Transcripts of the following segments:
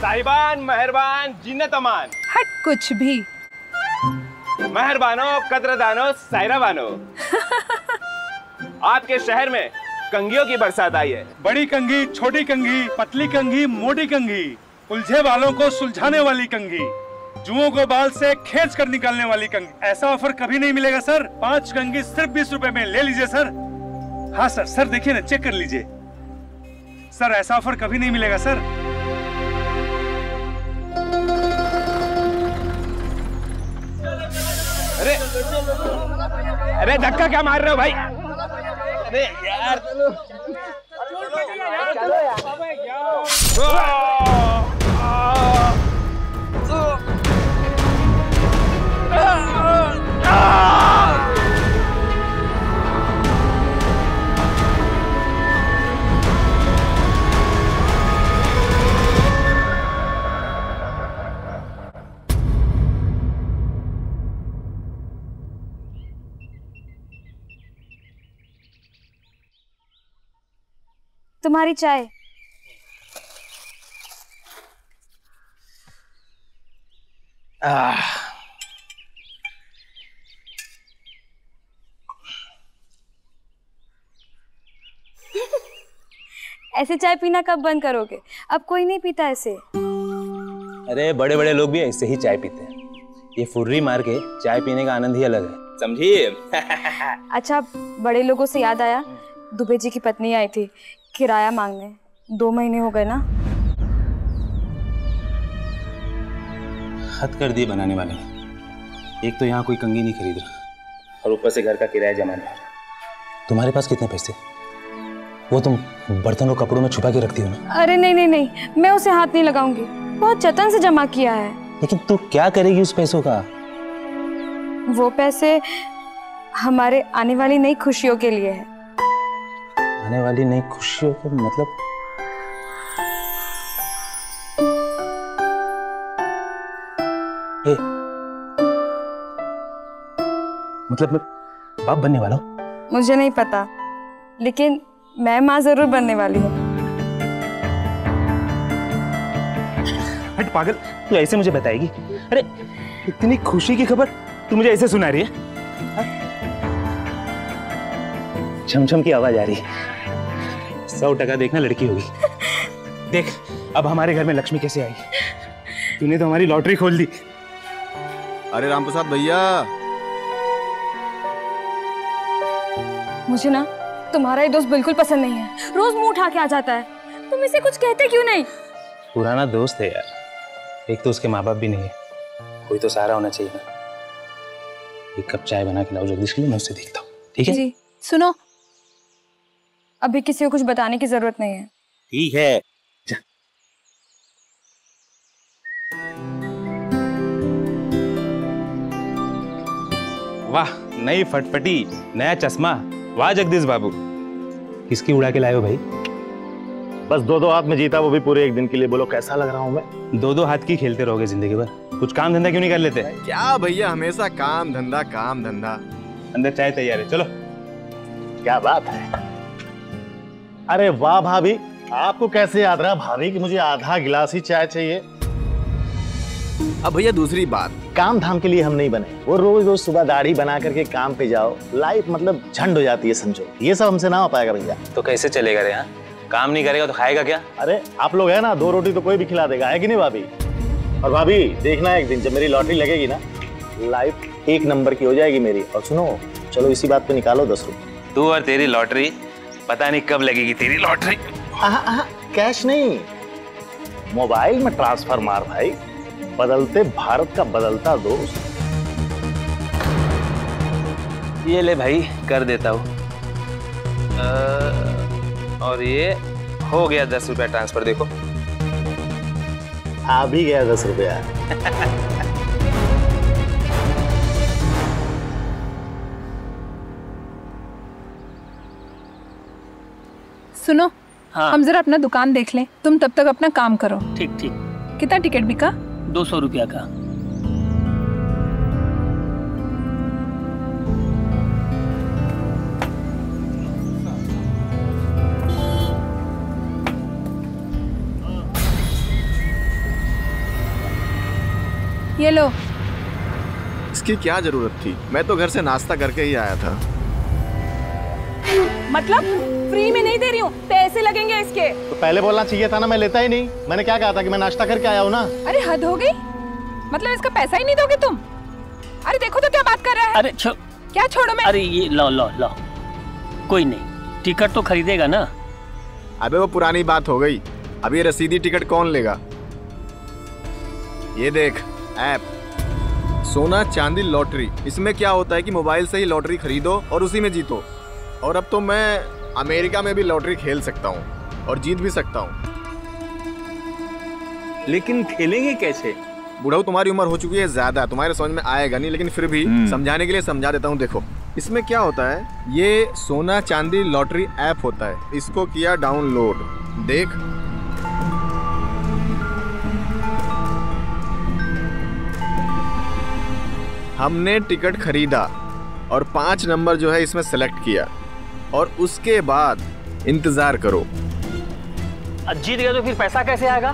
साहिबान, मेहरबान, जिन्नत अमान। हट कुछ भी। मेहरबानो, कदरदानो, सायराबानो। आपके शहर में कंघियों की बरसात आई है। बड़ी कंघी, छोटी कंघी, पतली कंघी, मोटी कंघी, उलझे बालों को सुलझाने वाली कंघी, जुओं को बाल से खींच कर निकालने वाली कंघी। ऐसा ऑफर कभी नहीं मिलेगा सर। 5 कंघी सिर्फ 20 रुपए में, ले लीजिए सर। हाँ सर, सर देखिए ना, चेक कर लीजिए सर, ऐसा ऑफर कभी नहीं मिलेगा सर। अरे अरे धक्का क्या मार रहे हो भाई? अरे यार तुम्हारी चाय। ऐसे चाय पीना कब बंद करोगे? अब कोई नहीं पीता ऐसे। अरे बड़े बड़े लोग भी ऐसे ही चाय पीते हैं। ये फुर्री मार के चाय पीने का आनंद ही अलग है, समझिए। अच्छा, बड़े लोगों से याद आया, दुबे जी की पत्नी आई थी किराया मांगने। 2 महीने हो गए ना। हद कर दिए बनाने वाले ने। एक तो यहाँ कोई कंघी नहीं खरीद रहा और ऊपर से घर का किराया जमा नहीं। तुम्हारे पास कितने पैसे? वो तुम बर्तन और कपड़ों में छुपा के रखती हो ना। अरे नहीं नहीं नहीं, मैं उसे हाथ नहीं लगाऊंगी। बहुत जतन से जमा किया है। लेकिन तू क्या करेगी उस पैसों का? वो पैसे हमारे आने वाली नई खुशियों के लिए है। आने वाली नई खुशियों का मतलब? मतलब मैं बाप बनने वाला हूँ? मुझे नहीं पता, लेकिन मैं माँ जरूर बनने वाली हूँ। हट पागल, तू ऐसे मुझे बताएगी? अरे इतनी खुशी की खबर तू मुझे ऐसे सुना रही है? छमछम की आवाज आ रही है। 100% देखना लड़की होगी। देख अब हमारे घर में लक्ष्मी कैसे आई। तूने तो हमारी लॉटरी खोल दी। अरे रामप्रसाद भैया, मुझे ना तुम्हारा ये दोस्त बिल्कुल पसंद नहीं है। रोज मुंह उठा के आ जाता है। तुम इसे कुछ कहते क्यों नहीं? पुराना दोस्त है यार। एक तो उसके माँ बाप भी नहीं है, कोई तो सहारा होना चाहिए ना। एक कप चाय बना के लाओ जगदीश के लिए, मैं उससे देखता हूँ, ठीक है? जी सुनो, अभी किसी को कुछ बताने की जरूरत नहीं है। ठीक है। वाह, नई फटफटी, नया चश्मा। वाह जगदीश बाबू, किसकी उड़ा के लाए हो भाई? बस 2-2 हाथ में जीता, वो भी पूरे एक दिन के लिए। बोलो कैसा लग रहा हूँ मैं? 2-2 हाथ की खेलते रहोगे जिंदगी भर? कुछ काम धंधा क्यों नहीं कर लेते? क्या भैया, हमेशा काम धंधा काम धंधा। अंदर चाय तैयार है, चलो। क्या बात है। अरे वाह भाभी, आपको कैसे याद रहा भाभी कि मुझे आधा गिलास ही चाय चाहिए? अब भैया दूसरी बात, काम धाम के लिए हम नहीं बने। वो रोज रोज सुबह दाढ़ी बना करके काम पे जाओ, लाइफ मतलब झंड हो जाती है समझो। ये सब हमसे ना हो पाएगा भैया। तो कैसे चलेगा रे? यहाँ काम नहीं करेगा तो खाएगा क्या? अरे आप लोग है ना, 2 रोटी तो कोई भी खिला देगा, है कि नहीं भाभी? और भाभी देखना एक दिन जब मेरी लॉटरी लगेगी ना, लाइफ 1 नंबर की हो जाएगी मेरी। और सुनो, चलो इसी बात पे निकालो 10 रुपए। तू और तेरी लॉटरी, पता नहीं कब लगेगी तेरी लॉटरी। कैश नहीं, मोबाइल में ट्रांसफर मार भाई। बदलते भारत का बदलता दोस्त। ये ले भाई, कर देता हूँ। और ये हो गया 10 रुपया ट्रांसफर, देखो। आ भी गया 10 रुपया। सुनो, हाँ। हम जरा अपना दुकान देख लें, तुम तब तक अपना काम करो। ठीक ठीक। कितना टिकट बिका? 200 रुपया का। ये लो। इसकी क्या जरूरत थी? मैं तो घर से नाश्ता करके ही आया था। मतलब फ्री में नहीं दे रही हूँ, पैसे लगेंगे इसके। तो पहले बोलना चाहिए था ना, मैं लेता ही नहीं। मैंने क्या कहा था कि मैं नाश्ता करके आया हूँ ना। अरे हद हो गई, मतलब इसका पैसा ही नहीं दोगे तुम? अरे देखो तो क्या बात कर रहा है। अरे क्या छोड़ो मैं। अरे ये लो लो लो, कोई नहीं, टिकट तो खरीदेगा ना। अबे वो पुरानी बात हो गई, अब ये रसीदी टिकट कौन लेगा? ये देख ऐप, सोना चांदी लॉटरी। इसमें क्या होता है कि मोबाइल से ही लॉटरी खरीदो और उसी में जीतो। और अब तो मैं अमेरिका में भी लॉटरी खेल सकता हूँ और जीत भी सकता हूँ। लेकिन खेलेंगे कैसे? बुढ़ऊ तुम्हारी उम्र हो चुकी है ज्यादा, तुम्हारे समझ में आएगा नहीं, लेकिन फिर भी समझाने के लिए समझा देता हूँ। देखो इसमें क्या होता है, ये सोना चांदी लॉटरी ऐप होता है, इसको किया डाउनलोड। देख हमने टिकट खरीदा और 5 नंबर जो है इसमें सेलेक्ट किया और उसके बाद इंतजार करो। जीत गया तो फिर पैसा कैसे आएगा?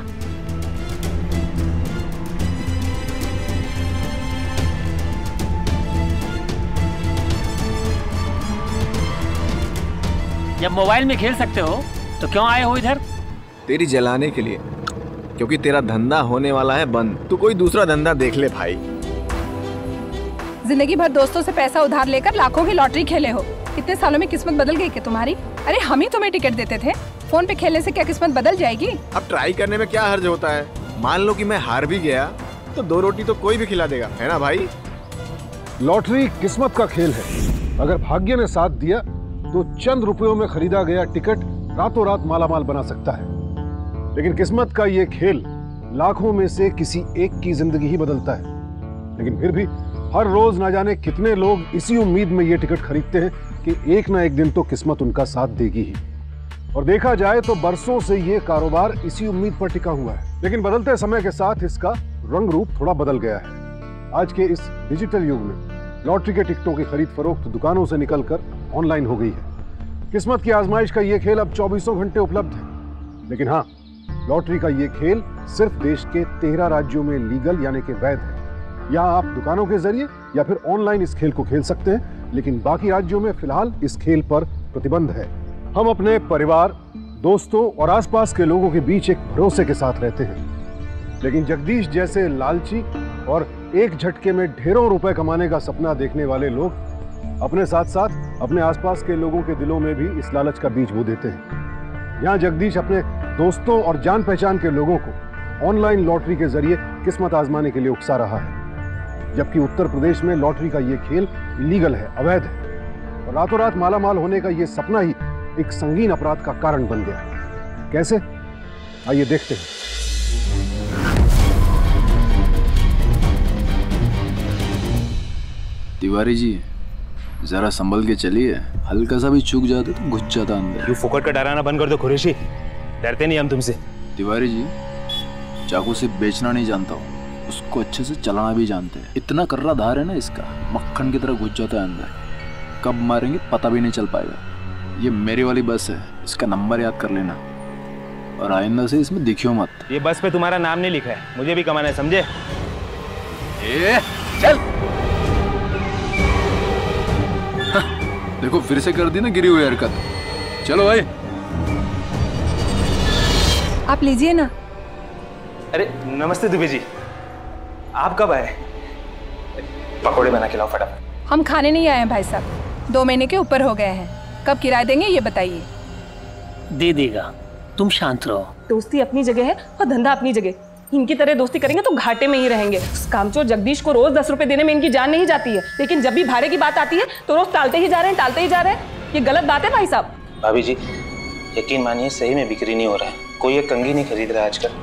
जब मोबाइल में खेल सकते हो तो क्यों आए हो इधर? तेरी जलाने के लिए, क्योंकि तेरा धंधा होने वाला है बंद। तू कोई दूसरा धंधा देख ले भाई। जिंदगी भर दोस्तों से पैसा उधार लेकर लाखों की लॉटरी खेले हो, इतने सालों में किस्मत बदल गई क्या तुम्हारी? अरे हम ही तुम्हें टिकट देते थे, फोन पे खेलने से क्या किस्मत बदल जाएगी? अब ट्राई करने में क्या हर्ज होता है? मान लो कि मैं हार भी गया तो 2 रोटी तो कोई भी खिला देगा, है ना भाई? लॉटरी किस्मत का खेल है। अगर भाग्य ने साथ दिया तो चंद रुपयों में खरीदा गया टिकट रातों रात मालामाल बना सकता है, लेकिन किस्मत का ये खेल लाखों में से किसी एक की जिंदगी ही बदलता है। लेकिन फिर भी हर रोज ना जाने कितने लोग इसी उम्मीद में ये टिकट खरीदते हैं कि एक ना एक दिन तो किस्मत उनका साथ देगी ही। और देखा जाए तो बरसों से ये कारोबार इसी उम्मीद पर टिका हुआ है, लेकिन बदलते समय के साथ इसका रंग रूप थोड़ा बदल गया है। आज के इस डिजिटल युग में लॉटरी के टिकटों की खरीद फरोख्त दुकानों से निकलकर ऑनलाइन हो गई है। किस्मत की आजमाइश का ये खेल अब 24 घंटे उपलब्ध है, लेकिन हाँ, लॉटरी का ये खेल सिर्फ देश के 13 राज्यों में लीगल यानी कि वैध है। यहाँ आप दुकानों के जरिए या फिर ऑनलाइन इस खेल को खेल सकते हैं, लेकिन बाकी राज्यों में फिलहाल इस खेल पर प्रतिबंध है। हम अपने परिवार, दोस्तों और आसपास के लोगों के बीच एक भरोसे के साथ रहते हैं, लेकिन जगदीश जैसे लालची और एक झटके में ढेरों रुपए कमाने का सपना देखने वाले लोग अपने साथ साथ अपने आसपास के लोगों के दिलों में भी इस लालच का बीज बो देते हैं। यहाँ जगदीश अपने दोस्तों और जान पहचान के लोगों को ऑनलाइन लॉटरी के जरिए किस्मत आजमाने के लिए उकसा रहा है, जबकि उत्तर प्रदेश में लॉटरी का ये खेल इलीगल है, अवैध है, और रातों रात मालामाल होने का ये सपना ही एक संगीन अपराध का कारण बन गया है। कैसे? आइए देखते हैं। तिवारी जी जरा संभल के चलिए, हल्का सा भी चूक जाते तो घुस जाता अंदर। तू फुकट का डराना बंद कर दो कुरैशी, डरते नहीं हम तुमसे। तिवारी जी चाकू से बेचना नहीं जानता हूँ, उसको अच्छे से चलाना भी जानते हैं। इतना कर्रा धार है ना इसका, मक्खन की तरह घुस जाता है अंदर, कब मारेंगे पता भी नहीं चल पाएगा। ये मेरी वाली बस है, इसका नंबर याद कर लेना और आइंदा से इसमें दिखियो मत। ये बस पे तुम्हारा नाम नहीं लिखा है, मुझे भी कमाना है, समझे? चल देखो फिर से कर दी ना गिरी हुई हरकत। चलो भाई आप लीजिए ना। अरे नमस्ते दुबे जी, आप कब आए? पकोड़े बना के लाओ फटाफट। हम खाने नहीं आए हैं भाई साहब, 2 महीने के ऊपर हो गए हैं। कब किराया देंगे ये बताइए। दे देगा, तुम शांत रहो। दोस्ती अपनी जगह है और धंधा अपनी जगह। इनकी तरह दोस्ती करेंगे तो घाटे में ही रहेंगे। कामचोर जगदीश को रोज 10 रुपए देने में इनकी जान नहीं जाती है, लेकिन जब भी भाड़े की बात आती है तो रोज टालते ही जा रहे हैं। ये गलत बात है भाई साहब। भाभी जी यकीन मानिए सही में बिक्री नहीं हो रहा है, कोई एक कंगी नहीं खरीद रहा आजकल।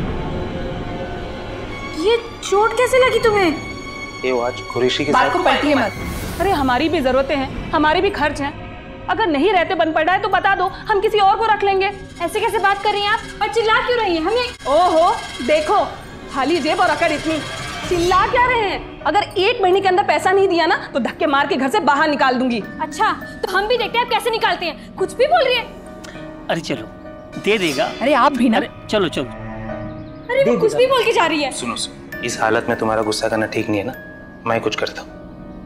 ये चोट कैसे लगी तुम्हें? ये वो आज कुरैशी के बात को पलटिए मत। अरे हमारी भी जरूरतें हैं, हमारे भी खर्च हैं। अगर नहीं रहते बन पड़ रहा है तो बता दो, हम किसी और को रख लेंगे। ऐसे कैसे बात कर रही हैं आप? और चिल्ला क्यों रही हैं? हमें ओहो देखो, खाली जेब और अकड़ इतनी, चिल्ला क्या रहे हैं? अगर 1 महीने के अंदर पैसा नहीं दिया ना तो धक्के मार के घर से बाहर निकाल दूंगी। अच्छा तो हम भी देखते हैं आप कैसे निकालते हैं। कुछ भी बोल रही है। अरे चलो दे देगा। अरे आप भी ना। अरे चलो चलो। अरे वो कुछ भी बोल के जा रही है। सुनो सुनो, इस हालत में तुम्हारा गुस्सा करना ठीक नहीं है ना, मैं कुछ करता हूं।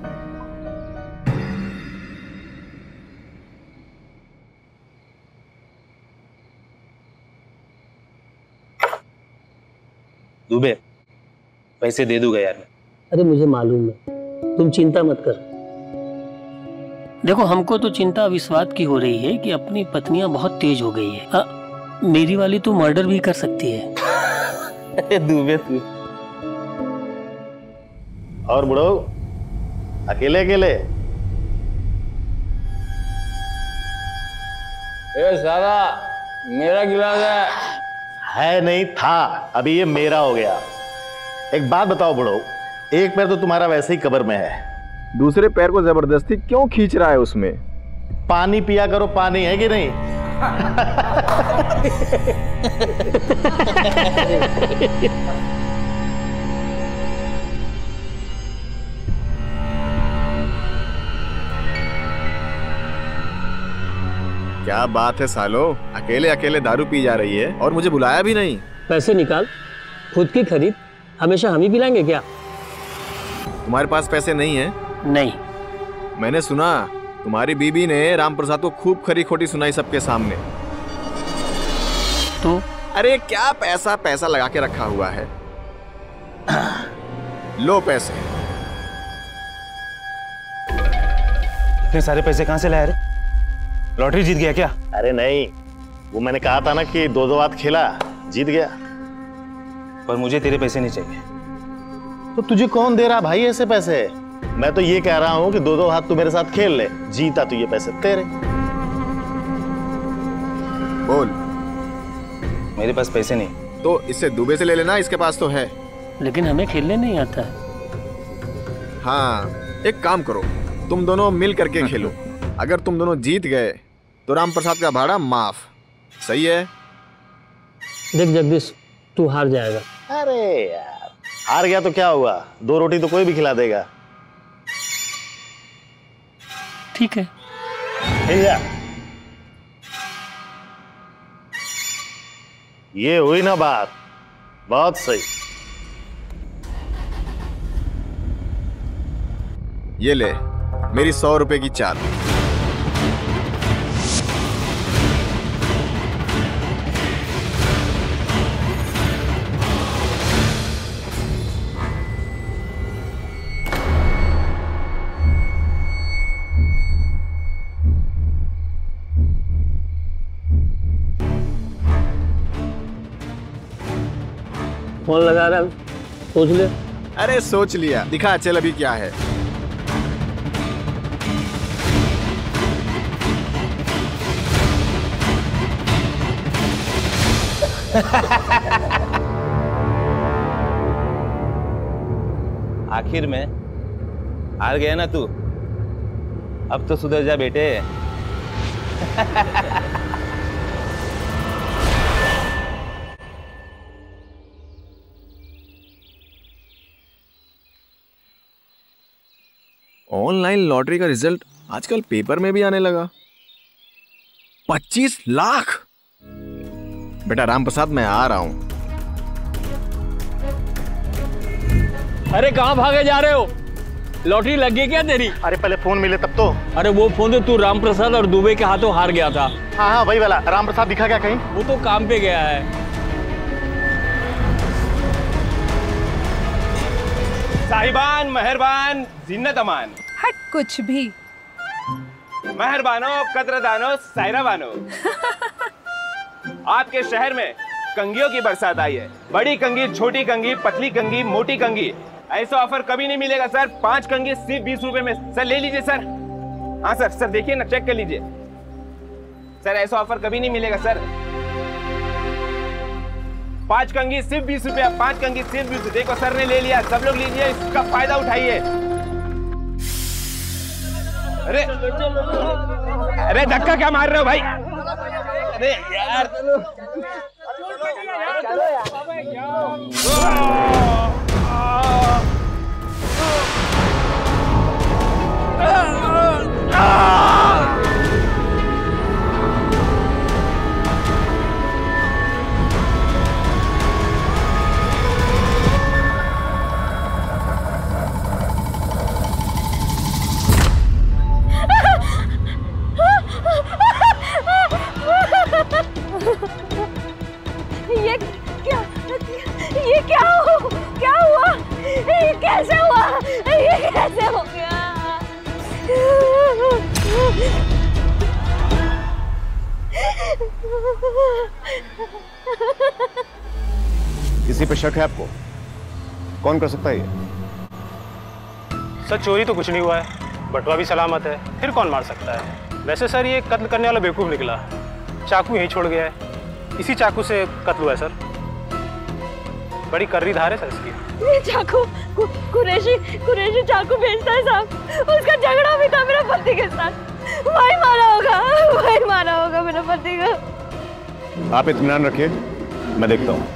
दुबे, पैसे दे दूंगा यार मैं। अरे मुझे मालूम है, तुम चिंता मत कर। देखो, हमको तो चिंता इस बात की हो रही है कि अपनी पत्नियां बहुत तेज हो गई है। मेरी वाली तो मर्डर भी कर सकती है। अरे दुबे तू। और बुढ़ो, अकेले अकेले? ए साला, मेरा गिलास है नहीं था, अभी ये मेरा हो गया। एक बात बताओ बुढ़ो, एक पैर तो तुम्हारा वैसे ही कब्र में है, दूसरे पैर को जबरदस्ती क्यों खींच रहा है उसमें? पानी पिया करो, पानी है कि नहीं? क्या बात है सालो, अकेले अकेले दारू पी जा रही है और मुझे बुलाया भी नहीं। पैसे निकाल, खुद की खरीद हमेशा हम ही पिलाएंगे क्या? तुम्हारे पास पैसे नहीं है? नहीं। मैंने सुना तुम्हारी बीबी ने राम प्रसाद को खूब खरी खोटी सुनाई सबके सामने। तो अरे क्या पैसा पैसा लगा के रखा हुआ है। लो पैसे। इतने सारे पैसे कहां से लाया रे? लॉटरी जीत गया क्या? अरे नहीं, वो मैंने कहा था ना कि 2-2 हाथ खेला, जीत गया। पर मुझे तेरे पैसे नहीं चाहिए। तो तुझे कौन दे रहा भाई ऐसे पैसे? मैं तो ये कह रहा हूं कि 2-2 हाथ तू मेरे साथ खेल ले, जीता तो ये पैसे तेरे। बोल। मेरे पास पैसे नहीं। तो इससे दुबे से ले लेना, इसके पास तो है। लेकिन हमें खेलने नहीं आता है। हाँ, एक काम करो, तुम दोनों मिल करके खेलो। अगर तुम दोनों जीत गए तो राम प्रसाद का भाड़ा माफ। सही है? देख जगदीश, तू हार जाएगा। अरे यार, हार गया तो क्या हुआ, 2 रोटी तो कोई भी खिला देगा। ठीक है। ये हुई ना बात, बहुत सही। ये ले मेरी 100 रुपए की चाल। फोन लगा रहा, सोच ले। अरे सोच लिया, दिखा चल अभी क्या है। आखिर में हार गया ना तू, अब तो सुधर जा बेटे। ऑनलाइन लॉटरी का रिजल्ट आजकल पेपर में भी आने लगा। 25 लाख। बेटा राम प्रसाद, मैं आ रहा हूं। अरे कहाँ भागे जा रहे हो? लॉटरी लग गई क्या तेरी? अरे पहले फोन मिले तब तो। अरे वो फोन तो तू राम प्रसाद और दुबे के हाथों हार गया था। हाँ हाँ वही वाला। राम प्रसाद दिखा क्या कहीं? वो तो काम पे गया है। साहिबान, मेहरबान, जिन्नत अमान। हट कुछ भी। मेहरबानो, कदरदानो, सायराबानो। आपके शहर में कंगियों की बरसात आई है। बड़ी कंगी, छोटी कंगी, पतली कंगी, मोटी कंगी। ऐसा ऑफर कभी नहीं मिलेगा सर। 5 कंगी सिर्फ 20 रुपए में। सर ले लीजिए सर। हाँ सर, सर देखिए ना, चेक कर लीजिए सर। ऐसा ऑफर कभी नहीं मिलेगा सर। 5 कंगी सिर्फ 20 रुपया। 5 कंगी सिर्फ 20 रुपये। देखो सर ने ले लिया, सब लोग लीजिए, इसका फायदा उठाइए। अरे अरे धक्का क्या मार रहे हो भाई? अरे यार ये क्या हुआ? ये कैसे हुआ? ये कैसे हो गया? किसी पे शक है आपको? कौन कर सकता है ये? सर चोरी तो कुछ नहीं हुआ है, बटुआ भी सलामत है, फिर कौन मार सकता है? वैसे सर ये कत्ल करने वाला बेवकूफ निकला, चाकू यहीं छोड़ गया है, इसी चाकू से कत्ल हुआ है सर। बड़ी कर्री धार है सर इसकी। ये चाकू कुरैशी चाकू बेचता है साहब, उसका झगड़ा भी था मेरे पति के साथ, वही मारा होगा मेरे पति को। आप इत्मीनान रखिए, मैं देखता हूँ।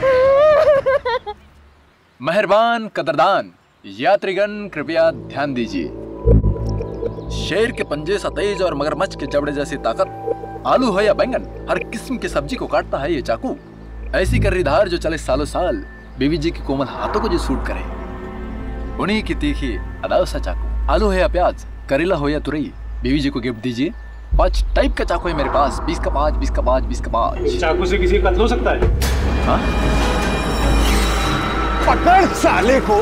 मेहरबान कदरदान यात्रीगण कृपया ध्यान दीजिए। शेर के पंजे सा तेज और मगरमच्छ के जबड़े जैसी ताकत, आलू हो या बैंगन, हर किस्म की सब्जी को काटता है ये चाकू। ऐसी कर्रीधार जो चले सालों साल, बीवी जी के कोमल हाथों को जो सूट करे, उन्हीं की तीखी अदाव सा चाकू। आलू हो या प्याज, करेला हो या तुरई, बीवी जी को गिफ्ट दीजिए। 5 टाइप का चाकू है मेरे पास, 20 का 5, 20 का 5, 20 का 5। चाकू से किसी का कत्ल हो सकता है? हाँ? पकड़ साले को।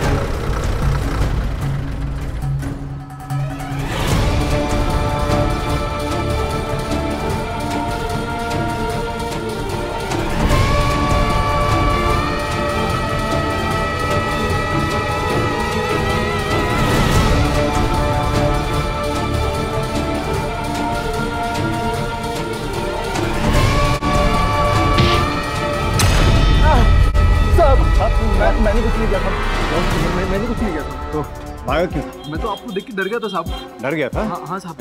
मैंने कुछ नहीं किया था। मैंने कुछ नहीं किया था। तो भागा क्यों? मैं तो आपको देख के डर गया था साहब। डर गया था? हाँ साहब।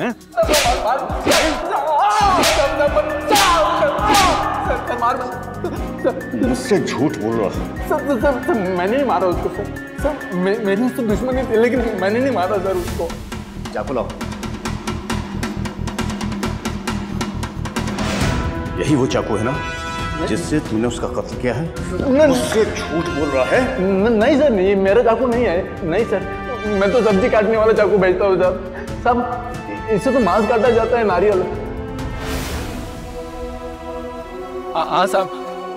मुझसे झूठ बोल रहा है। सर मैंने नहीं मारा उसको सर। मेरी उससे दुश्मनी थी, लेकिन मैंने नहीं मारा सर उसको। चाकू लाओ। यही वो चाकू है ना जिससे तूने उसका कत्ल किया है? मुझसे झूठ बोल रहा है? नहीं सर, नहीं, मेरा चाकू नहीं है। नहीं सर, मैं तो सब्जी काटने वाला चाकू बेचता हूँ सर। सब इससे तो मांस काटा जाता है, नारियल। हाँ साहब।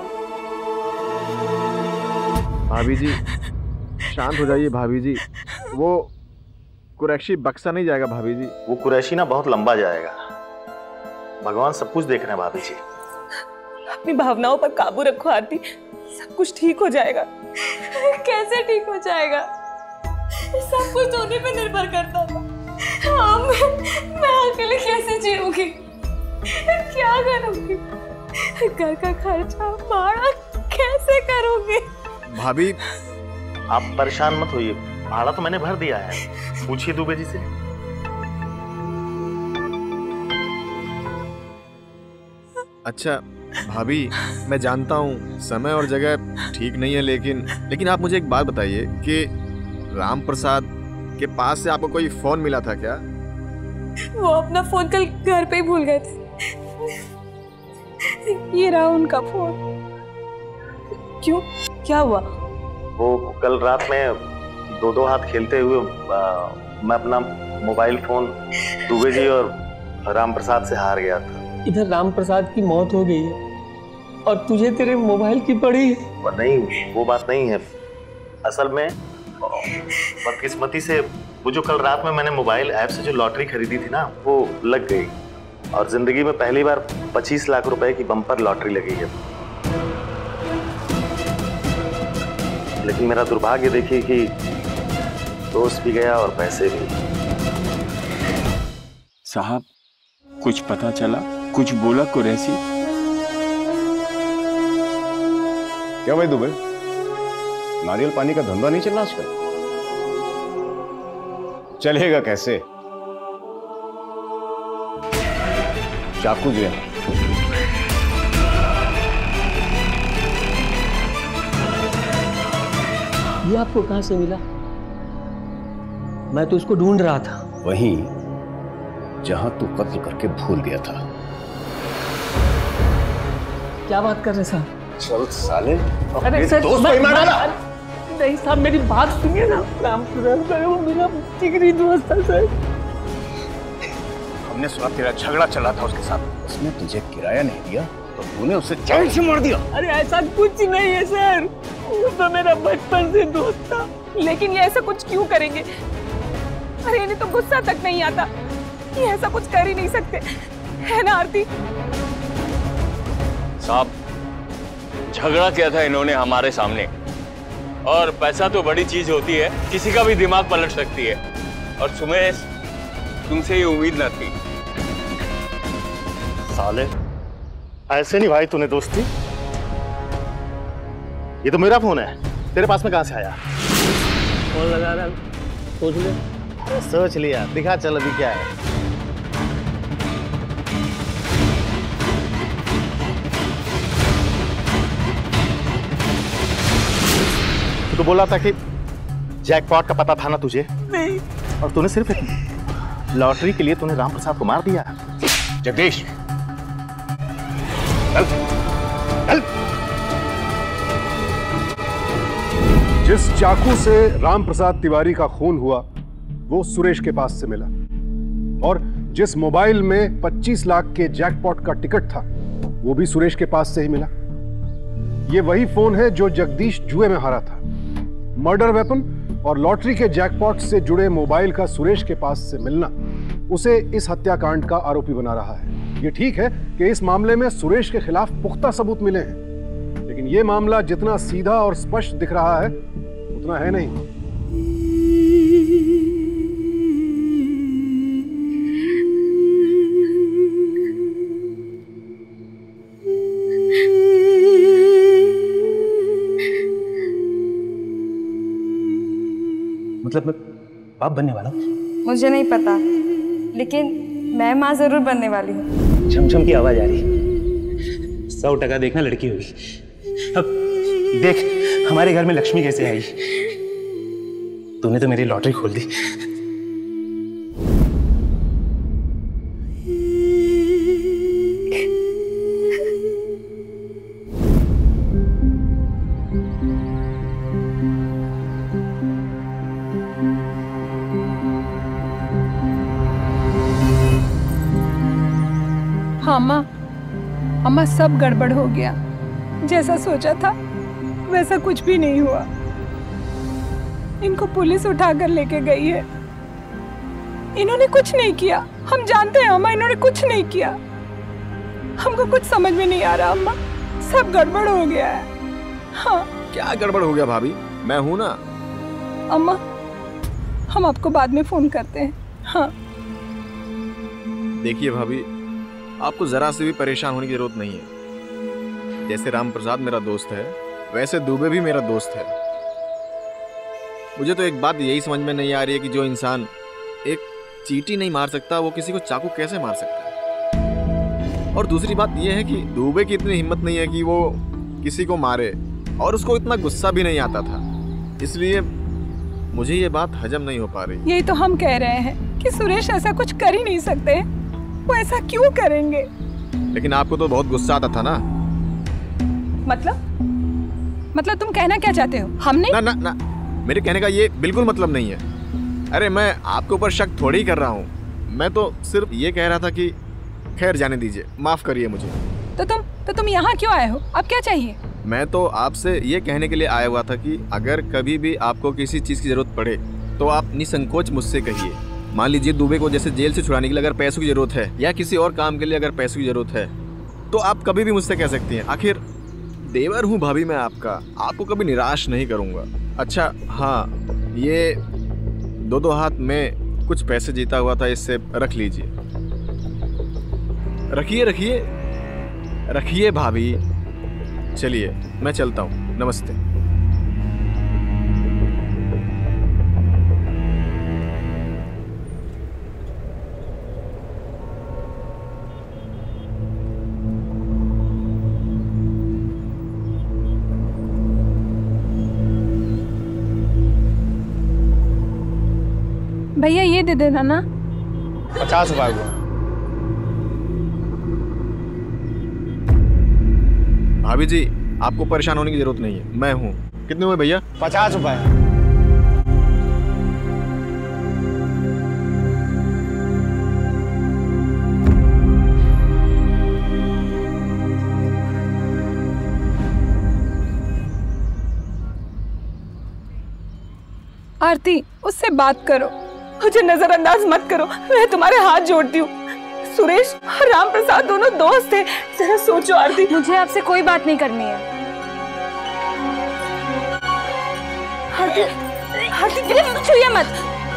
भाभी जी शांत हो जाइए भाभी जी। वो कुरैशी बक्सा नहीं जाएगा भाभी जी। वो कुरैशी ना बहुत लंबा जाएगा। भगवान सब कुछ देख रहे हैं भाभी जी। अपनी भावनाओं पर काबू रखो आरती, सब कुछ ठीक हो जाएगा। कैसे ठीक हो जाएगा? सब कुछ उन्हीं पे निर्भर करता था। हाँ, मैं अकेले कैसे जीऊंगी? क्या करूंगी? घर का खर्चा भाड़ा कैसे करूंगी? भाभी आप परेशान मत होइए, भाड़ा तो मैंने भर दिया है। पूछिए दुबे जी से। अच्छा भाभी, मैं जानता हूँ समय और जगह ठीक नहीं है, लेकिन आप मुझे एक बात बताइए कि राम प्रसाद के पास से आपको कोई फोन मिला था क्या? वो अपना फोन कल घर पे ही भूल गए थे। ये रहा उनका फोन। क्यों, क्या हुआ? वो कल रात में 2-2 हाथ खेलते हुए मैं अपना मोबाइल फोन दुबे जी और राम प्रसाद से हार गया था। इधर राम प्रसाद की मौत हो गई है और तुझे तेरे मोबाइल की पड़ी है। नहीं, वो बात नहीं है। असल में बदकिस्मती से वो जो कल रात में मैंने मोबाइल ऐप से जो लॉटरी खरीदी थी ना, वो लग गई। और जिंदगी में पहली बार 25 लाख रुपए की बम्पर लॉटरी लगी है। लेकिन मेरा दुर्भाग्य देखिए कि दोस्त भी गया और पैसे भी। साहब कुछ पता चला? कुछ बोला कुरैशी? क्या भाई दुबे, नारियल पानी का धंधा नहीं चल रहा आजकल? चलेगा कैसे? चाकू जो है ये आपको कहां से मिला? मैं तो उसको ढूंढ रहा था। वहीं जहां तू कत्ल करके भूल गया था। क्या बात कर रहे साहब? चल साले, अरे सर, दोस्त को ही मार डाला। नहीं साहब, मेरी बात सुनिए ना। राम प्रसाद वो मेरा जिगरी दोस्त था सर। हमने सुना तेरा झगड़ा चला था उसके साथ। उसने तुझे किराया नहीं दिया तो तूने उसे चैन से मार दिया। अरे ऐसा कुछ नहीं है सर, वो तो मेरा बचपन से दोस्त था। लेकिन ये ऐसा कुछ क्यों करेंगे? अरे इन्हें तो गुस्सा तक नहीं आता, ये ऐसा कुछ कर ही नहीं सकते, है ना आरती? साहब, झगड़ा किया था इन्होंने हमारे सामने, और पैसा तो बड़ी चीज होती है, किसी का भी दिमाग पलट सकती है। और सुमेश, तुमसे ये उम्मीद न थी। साले, ऐसे नहीं भाई तूने दोस्ती। ये तो मेरा फोन है, तेरे पास में कहां से आया? फोन लगा रहा, सोच ले। सोच लिया, दिखा चल अभी क्या है। तू तो बोला था कि जैकपॉट का पता था ना तुझे? नहीं। और तूने सिर्फ लॉटरी के लिए तूने राम प्रसाद को मार दिया। जगदीश, चल, चल। जिस चाकू से राम प्रसाद तिवारी का खून हुआ वो सुरेश के पास से मिला, और जिस मोबाइल में 25 लाख के जैकपॉट का टिकट था वो भी सुरेश के पास से ही मिला। ये वही फोन है जो जगदीश जुए में हारा था। मर्डर वेपन और लॉटरी के जैकपॉट से जुड़े मोबाइल का सुरेश के पास से मिलना उसे इस हत्याकांड का आरोपी बना रहा है। ये ठीक है कि इस मामले में सुरेश के खिलाफ पुख्ता सबूत मिले हैं, लेकिन यह मामला जितना सीधा और स्पष्ट दिख रहा है उतना है नहीं। मतलब मैं बाप बनने वाला हूँ? मुझे नहीं पता, लेकिन मैं माँ जरूर बनने वाली हूँ। छमछम की आवाज आ रही। 100% देखना लड़की होगी। अब देख हमारे घर में लक्ष्मी कैसे आई। तूने तो मेरी लॉटरी खोल दी। हाँ अम्मा, अम्मा सब गड़बड़ हो गया। जैसा सोचा था वैसा कुछ भी नहीं हुआ। इनको पुलिस उठाकर लेके गई है। इन्होंने कुछ नहीं किया, हम जानते हैं अम्मा, इन्होंने कुछ नहीं किया। हमको कुछ समझ में नहीं आ रहा अम्मा, सब गड़बड़ हो गया है। हाँ। क्या गड़बड़ हो गया भाभी? मैं हूं ना। अम्मा हम आपको बाद में फोन करते हैं। हाँ। देखिए भाभी, आपको जरा से भी परेशान होने की जरूरत नहीं है। जैसे राम प्रसाद मेरा दोस्त है वैसे दुबे भी मेरा दोस्त है। मुझे तो एक बात यही समझ में नहीं आ रही है कि जो इंसान एक चींटी नहीं मार सकता वो किसी को चाकू कैसे मार सकता है। और दूसरी बात यह है कि दुबे की इतनी हिम्मत नहीं है कि वो किसी को मारे, और उसको इतना गुस्सा भी नहीं आता था। इसलिए मुझे ये बात हजम नहीं हो पा रही। यही तो हम कह रहे हैं कि सुरेश ऐसा कुछ कर ही नहीं सकते। वो ऐसा क्यों करेंगे? लेकिन आपको तो बहुत गुस्सा आता था ना। मतलब तुम कहना क्या चाहते हो? हमने ना, मेरे कहने का ये बिल्कुल मतलब नहीं है। अरे मैं आपके ऊपर शक थोड़ी ही कर रहा हूँ। मैं तो सिर्फ ये कह रहा था कि खैर जाने दीजिए, माफ करिए मुझे। तो तुम यहाँ क्यों आए हो? अब क्या चाहिए? मैं तो आपसे ये कहने के लिए आया हुआ था कि अगर कभी भी आपको किसी चीज की जरूरत पड़े तो आप निसंकोच मुझसे कहिए। मान लीजिए दुबे को जैसे जेल से छुड़ाने के लिए अगर पैसों की जरूरत है, या किसी और काम के लिए अगर पैसों की जरूरत है, तो आप कभी भी मुझसे कह सकती हैं। आखिर देवर हूँ भाभी मैं आपका, आपको कभी निराश नहीं करूँगा। अच्छा हाँ, ये दो हाथ में कुछ पैसे जीता हुआ था, इससे रख लीजिए। रखिए भाभी। चलिए मैं चलता हूँ, नमस्ते। भैया ये दे देना ना। 50 रुपए हुआ। भाभी जी आपको परेशान होने की जरूरत नहीं है, मैं हूँ। कितने हुए भैया? 50 रुपए। आरती, उससे बात करो। मुझे नजरअंदाज मत करो, मैं तुम्हारे हाथ जोड़ती हूँ। सुरेश और राम प्रसाद दोनों दोस्त थे, जरा सोचो आरती। मुझे आपसे कोई बात नहीं करनी है। आरती, आरती छुइए मत।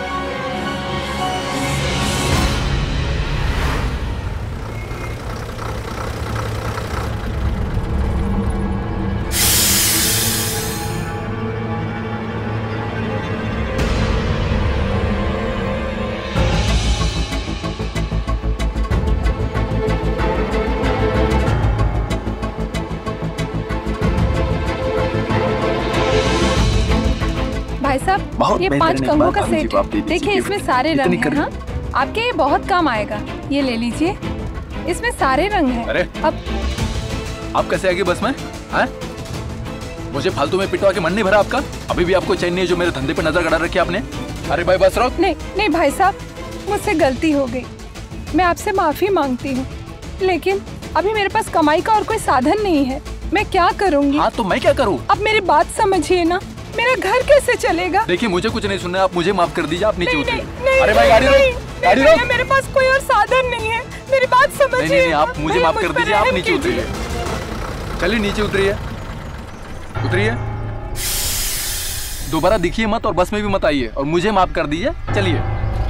भाई साहब, ये 5 कंगों का सेट है। देखिए इसमें सारे रंग हैं। हाँ? आपके ये बहुत काम आएगा। ये ले लीजिए, इसमें सारे रंग हैं। अरे अब आप कैसे आगे बस में? हाँ? मुझे फालतू में पिटवा के मन नहीं भरा आपका? अभी भी आपको चैन नहीं है जो मेरे धंधे पे नजर गड़ा रखी आपने? अरे भाई बस रहो। नहीं नहीं भाई साहब, मुझसे गलती हो गई, मैं आपसे माफी मांगती हूँ, लेकिन अभी मेरे पास कमाई का और कोई साधन नहीं है। मैं क्या करूँगी? हाँ तो मैं क्या करूँ? अब मेरी बात समझिए ना, मेरा घर कैसे चलेगा? देखिए मुझे कुछ नहीं सुनना, आप मुझे माफ कर दीजिए, आप नीचे उतरिए। अरे भाई गाड़ी रोक, गाड़ी रोक। मेरे पास कोई और साधन नहीं है, मेरी बात समझिए। नहीं, आप मुझे माफ कर दीजिए, आप नीचे उतरिए। चलिए नीचे उतरिए, उतरिए। दोबारा दिखिए मत और बस में भी मत आइए और मुझे माफ कर दीजिए। चलिए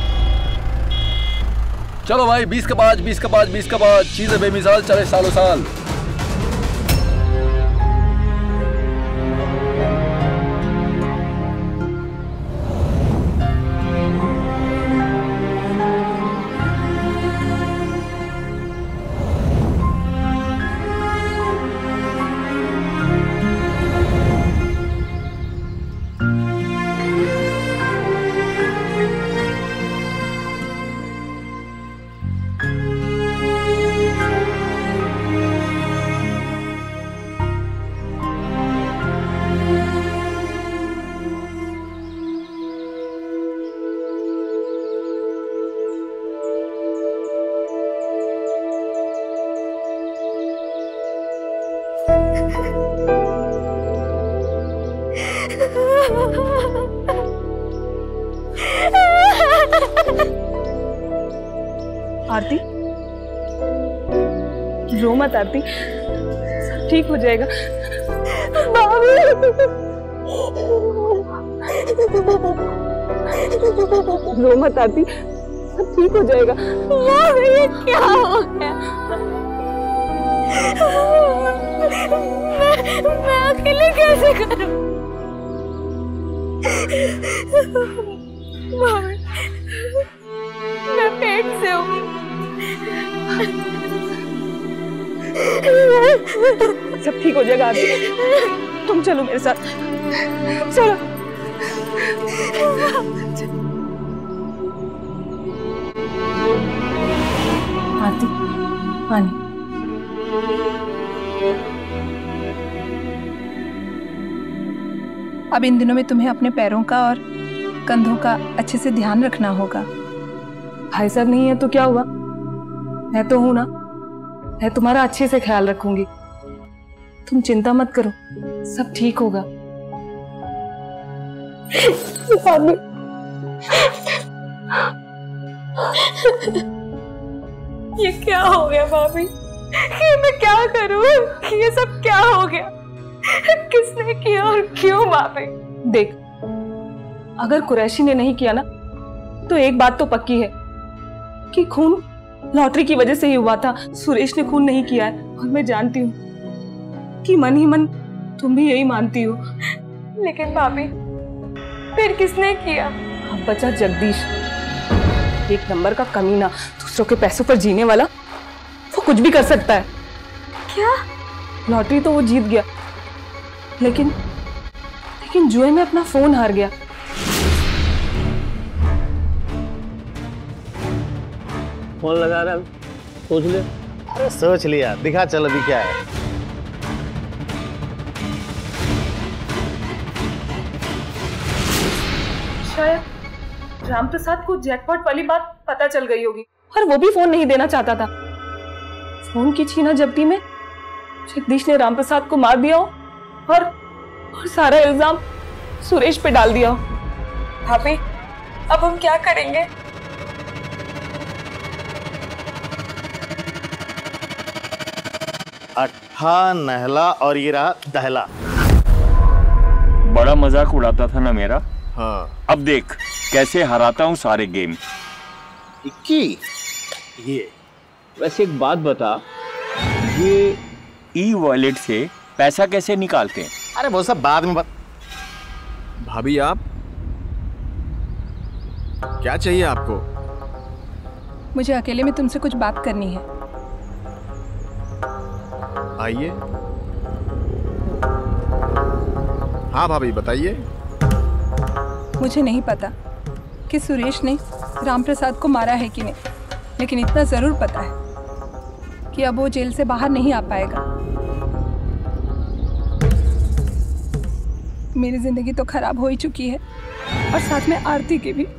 चलो भाई, 20 का बाज, 20 का बाज, 20 का बाज। चीज़ बेमिसाल चले सालों साल। आरती, रो मत आरती, सब ठीक हो जाएगा। रो मत आरती, सब ठीक हो जाएगा। ये क्या हो गया? मैं अकेले कैसे करूं? मैं पेट से हूँ। सब ठीक हो जाएगा आरती, तुम चलो मेरे साथ, चलो। आरती, पानी। अब इन दिनों में तुम्हें अपने पैरों का और कंधों का अच्छे से ध्यान रखना होगा। भाई साहब नहीं है तो क्या हुआ, मैं तो हूं ना, मैं तुम्हारा अच्छे से ख्याल रखूंगी, तुम चिंता मत करो, सब ठीक होगा। ये क्या हो गया भाभी? ये मैं क्या करूं? ये सब क्या हो गया? किसने किया और क्यों भाभी? देख, अगर कुरैशी ने नहीं किया ना, तो एक बात तो पक्की है कि खून लॉटरी की वजह से ही हुआ था। सुरेश ने खून नहीं किया है, और मैं जानती हूँ कि मन ही मन तुम भी यही मानती हो। लेकिन भाभी, फिर किसने किया? अब बचा जगदीश, एक नंबर का कमीना, दूसरों के पैसों पर जीने वाला। वो कुछ भी कर सकता है। क्या? लॉटरी तो वो जीत गया, लेकिन जुए में अपना फोन हार गया। फोन लगा रहा है, सोच ले। अरे सोच लिया, दिखा चल अभी क्या है। शायद रामप्रसाद को जैकपॉट वाली बात पता चल गई होगी, और वो भी फोन नहीं देना चाहता था। फोन की छीना जब्ती में जगदीश ने रामप्रसाद को मार दिया हो, और सारा इल्जाम सुरेश पे डाल दिया हो। भाभी अब हम क्या करेंगे? अट्ठा नहला और ये रहा दहला। बड़ा मजाक उड़ाता था ना मेरा। हाँ। अब देख कैसे हराता हूँ सारे गेम। 21 ये। वैसे एक बात बता, ये ई वॉलेट से पैसा कैसे निकालते हैं? अरे वो सब बाद में भाभी आप क्या चाहिए आपको? मुझे अकेले में तुमसे कुछ बात करनी है। आइए। हाँ भाभी बताइए। मुझे नहीं पता कि सुरेश ने राम प्रसाद को मारा है कि नहीं, लेकिन इतना जरूर पता है कि अब वो जेल से बाहर नहीं आ पाएगा। मेरी जिंदगी तो खराब हो ही चुकी है और साथ में आरती की भी।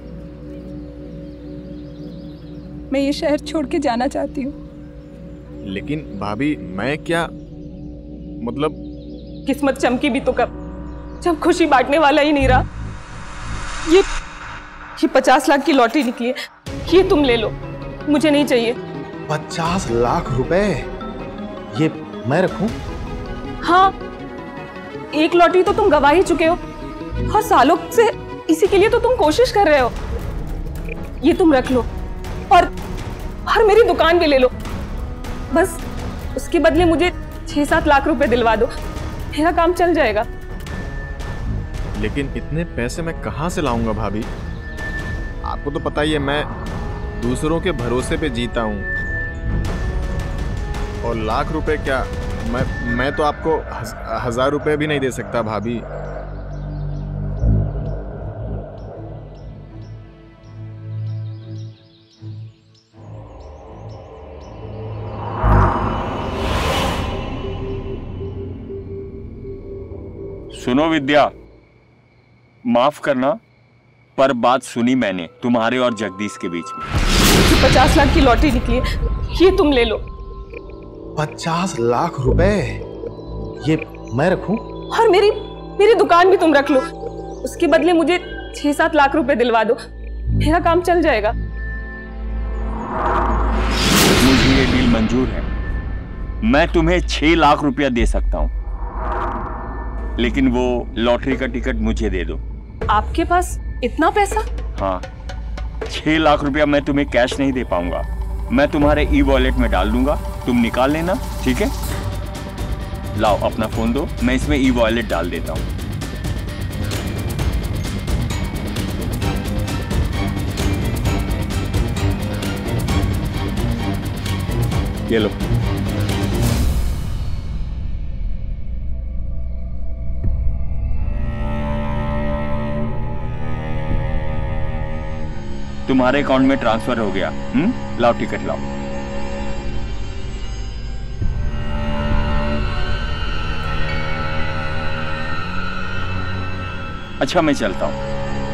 मैं ये शहर छोड़ के जाना चाहती हूँ। लेकिन भाभी मैं क्या मतलब? किस्मत चमकी भी तो कब, जब खुशी बांटने वाला ही नहीं रहा। ये 50 लाख की लॉटरी निकली है, ये तुम ले लो, मुझे नहीं चाहिए। 50 लाख रुपए ये मैं रखूं? हाँ, एक लॉटरी तो तुम गवा ही चुके हो और सालों से इसी के लिए तो तुम कोशिश कर रहे हो। ये तुम रख लो और मेरी दुकान भी ले लो। बस उसके बदले मुझे 6-7 लाख रुपए दिलवा दो, मेरा काम चल जाएगा। लेकिन इतने पैसे मैं कहाँ से लाऊंगा भाभी? आपको तो पता ही है मैं दूसरों के भरोसे पे जीता हूँ। और लाख रुपए क्या, मैं तो आपको 1000 रुपए भी नहीं दे सकता भाभी। सुनो विद्या, माफ करना पर बात सुनी मैंने तुम्हारे और जगदीश के बीच में। 50 लाख की लॉटरी निकली है, ये तुम ले लो। 50 लाख रुपए ये मैं रखूं? और मेरी दुकान भी तुम रख लो, उसके बदले मुझे 6-7 लाख रुपए दिलवा दो, मेरा काम चल जाएगा। मुझे ये डील मंजूर है। मैं तुम्हें 6 लाख रुपया दे सकता हूं, लेकिन वो लॉटरी का टिकट मुझे दे दो। आपके पास इतना पैसा? हाँ, 6 लाख रुपया मैं तुम्हें कैश नहीं दे पाऊंगा, मैं तुम्हारे ई वॉलेट में डाल दूंगा, तुम निकाल लेना, ठीक है? लाओ अपना फोन दो, मैं इसमें ई वॉलेट डाल देता हूं। ये लो। तुम्हारे अकाउंट में ट्रांसफर हो गया। लाओ टिकट लाओ। अच्छा मैं चलता हूं।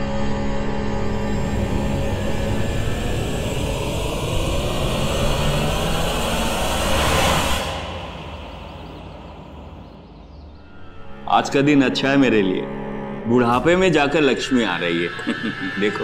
आज का दिन अच्छा है मेरे लिए, बुढ़ापे में जाकर लक्ष्मी आ रही है। देखो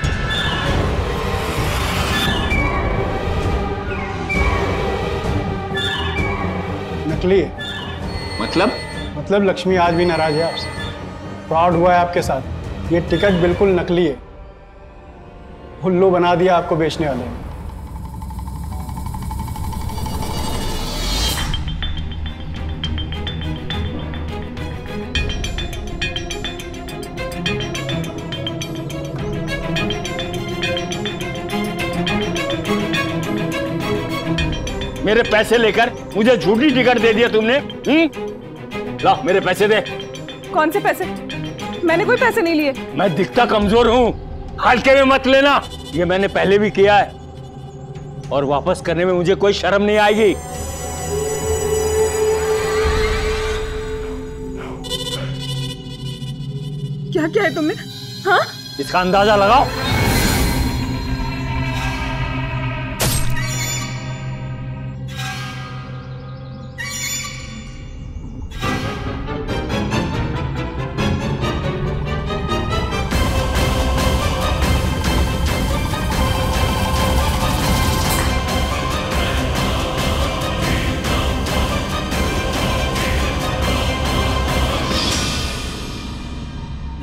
नकली है। मतलब लक्ष्मी आज भी नाराज है आपसे, फ्रॉड हुआ है आपके साथ। ये टिकट बिल्कुल नकली है, उल्लू बना दिया आपको बेचने वाले ने। मेरे पैसे लेकर मुझे झूठी टिकट दे दिया तुमने। ला मेरे पैसे दे। कौन से पैसे? मैंने कोई पैसे नहीं लिए। मैं दिखता कमजोर हूँ, हल्के में मत लेना, ये मैंने पहले भी किया है और वापस करने में मुझे कोई शर्म नहीं आएगी। क्या क्या है तुमने? हाँ? इसका अंदाजा लगाओ।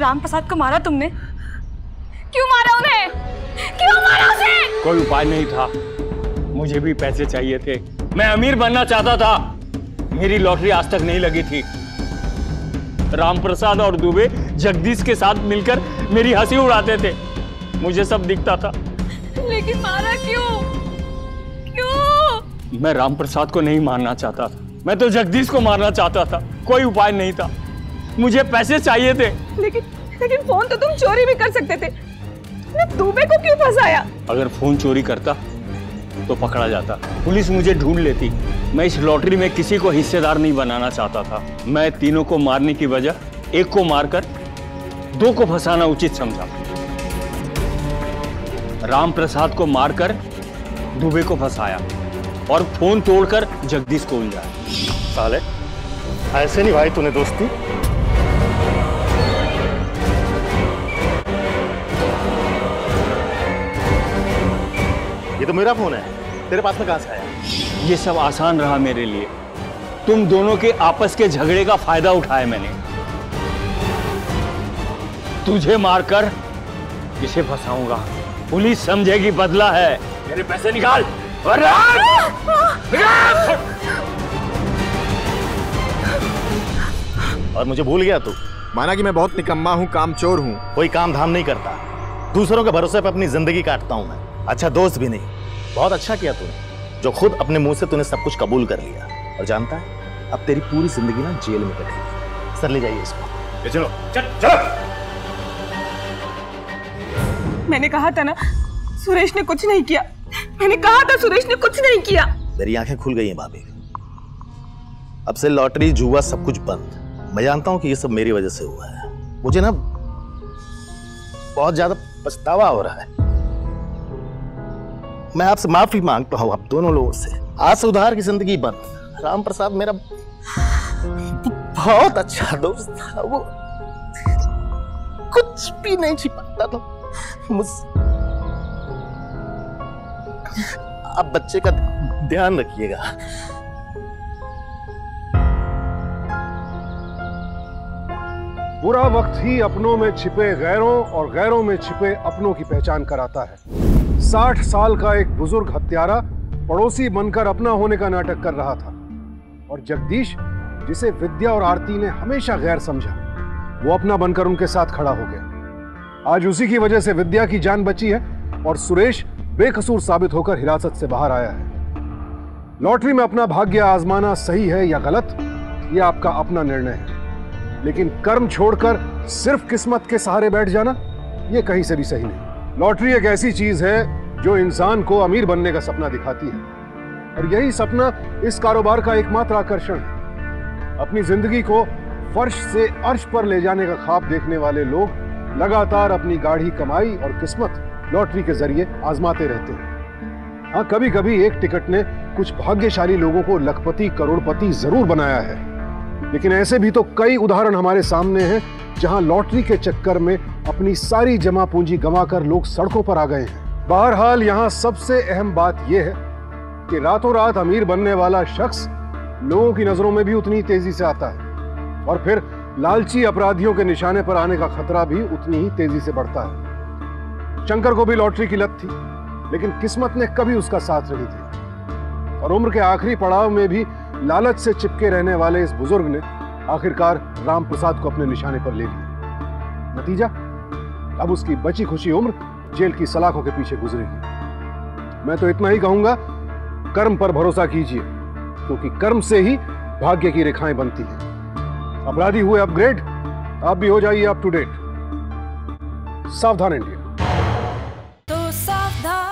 राम प्रसाद को मारा तुमने? क्यों मारा उन्हें? क्यों मारा उसे? कोई उपाय नहीं था, मुझे भी पैसे चाहिए थे। मैं अमीर बनना चाहता था। मेरी लॉटरी आज तक नहीं लगी थी। राम प्रसाद और दुबे जगदीश के साथ मिलकर मेरी हंसी उड़ाते थे, मुझे सब दिखता था। लेकिन मारा क्यों? क्यों? मैं राम प्रसाद को नहीं मारना चाहता था, मैं तो जगदीश को मारना चाहता था। कोई उपाय नहीं था, मुझे पैसे चाहिए थे। लेकिन फोन तो तुम चोरी भी कर सकते थे, दुबे को क्यों फंसाया? अगर फोन चोरी करता तो पकड़ा जाता, पुलिस मुझे ढूंढ लेती। मैं इस लॉटरी में किसी को हिस्सेदार नहीं बनाना चाहता था। मैं तीनों को मारने की वजह एक को मारकर दो को फंसाना उचित समझा। राम प्रसाद को मारकर दुबे को फंसाया और फोन तोड़कर जगदीश को उलझाया। साले, ऐसे नहीं भाई तूने दोस्ती। ये तो मेरा फोन है, तेरे पास में कहां से आया? ये सब आसान रहा मेरे लिए। तुम दोनों के आपस के झगड़े का फायदा उठाया मैंने। तुझे मारकर इसे फंसाऊंगा, पुलिस समझेगी बदला है। मेरे पैसे निकाल। और मुझे भूल गया तू? माना कि मैं बहुत निकम्मा हूँ, कामचोर हूँ। कोई काम धाम नहीं करता, दूसरों के भरोसे पे अपनी जिंदगी काटता हूँ मैं। अच्छा दोस्त भी नहीं। बहुत अच्छा किया तूने जो खुद अपने मुंह से तूने सब कुछ कबूल कर लिया। और जानता है अब तेरी पूरी जिंदगी ना जेल में कटेगी। सर ले जाइए इसको। चलो चलो। मैंने कहा था ना सुरेश ने कुछ नहीं किया। मैंने कहा था सुरेश ने कुछ नहीं किया। मेरी आंखें खुल गई हैं भाभी। अब से लॉटरी जुआ सब कुछ बंद। मैं जानता हूं कि ये सब मेरी वजह से हुआ है। मुझे ना बहुत ज्यादा पछतावा हो रहा है। मैं आपसे माफी मांगता हूं आप दोनों लोगों से। आज से उधार की जिंदगी बंद। राम प्रसाद मेरा बहुत अच्छा दोस्त था। वो कुछ भी नहीं छिपाता था मुझसे। आप बच्चे का ध्यान रखिएगा। बुरा वक्त ही अपनों में छिपे गैरों और गैरों में छिपे अपनों की पहचान कराता है। 60 साल का एक बुजुर्ग हत्यारा पड़ोसी बनकर अपना होने का नाटक कर रहा था और जगदीश, जिसे विद्या और आरती ने हमेशा गैर समझा, वो अपना बनकर उनके साथ खड़ा हो गया। आज उसी की वजह से विद्या की जान बची है और सुरेश बेकसूर साबित होकर हिरासत से बाहर आया है। लॉटरी में अपना भाग्य आजमाना सही है या गलत, यह आपका अपना निर्णय है, लेकिन कर्म छोड़कर सिर्फ किस्मत के सहारे बैठ जाना यह कहीं से भी सही नहीं। लॉटरी एक ऐसी चीज है जो इंसान को अमीर बनने का सपना दिखाती है और यही सपना इस कारोबार का एकमात्र आकर्षण है। अपनी जिंदगी को फर्श से अर्श पर ले जाने का ख्वाब देखने वाले लोग लगातार अपनी गाढ़ी कमाई और किस्मत लॉटरी के जरिए आजमाते रहते हैं। हाँ, कभी कभी एक टिकट ने कुछ भाग्यशाली लोगों को लखपति करोड़पति जरूर बनाया है, लेकिन ऐसे भी तो कई उदाहरण हमारे सामने हैं जहां लॉटरी के चक्कर में अपनी सारी जमा पूंजी गंवाकर लोग सड़कों पर आ गए हैं। बहरहाल यहां सबसे अहम बात यह है कि रातों रात अमीर बनने वाला शख्स लोगों की नजरों में भी उतनी तेजी से आता है और फिर लालची अपराधियों के निशाने पर आने का खतरा भी उतनी ही तेजी से बढ़ता है। शंकर को भी लॉटरी की लत थी, लेकिन किस्मत ने कभी उसका साथ नहीं दिया और उम्र के आखिरी पड़ाव में भी लालच से चिपके रहने वाले इस बुजुर्ग ने आखिरकार राम प्रसाद को अपने निशाने पर ले लिया। नतीजा, अब उसकी बची खुशी उम्र जेल की सलाखों के पीछे गुजरेगी। मैं तो इतना ही कहूंगा, कर्म पर भरोसा कीजिए, क्योंकि कर्म से ही भाग्य की रेखाएं बनती हैं। अपराधी हुए अपग्रेड, आप भी हो जाइए अप टू डेट। सावधान इंडिया। तो सावधान।